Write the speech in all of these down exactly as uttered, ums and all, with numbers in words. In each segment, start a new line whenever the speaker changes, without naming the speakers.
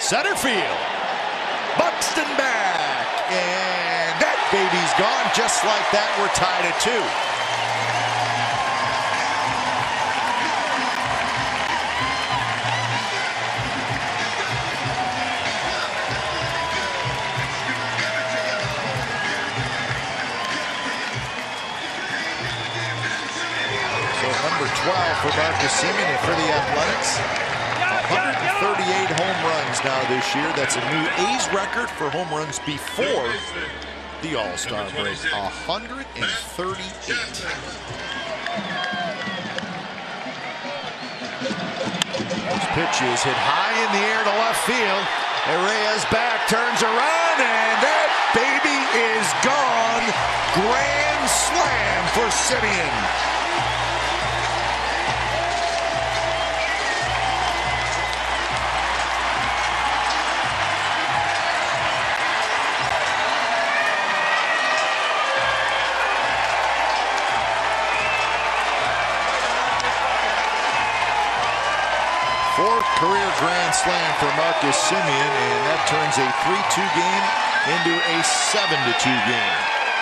Center field. Buxton back. And that baby's gone. Just like that, we're tied at two. Number twelve for Marcus Semien and for the Athletics. one hundred thirty-eight home runs now this year. That's a new A's record for home runs before the All-Star break. one hundred thirty-eight. This pitch is hit high in the air to left field. Reyes back, turns around, and that baby is gone. Grand slam for Semien. Fourth career grand slam for Marcus Semien, and that turns a three two game into a seven to two game.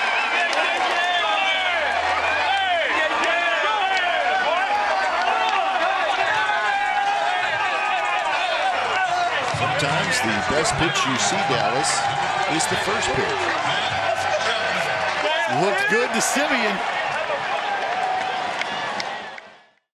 Sometimes the best pitch you see, Dallas, is the first pitch.
Looked good to Semien.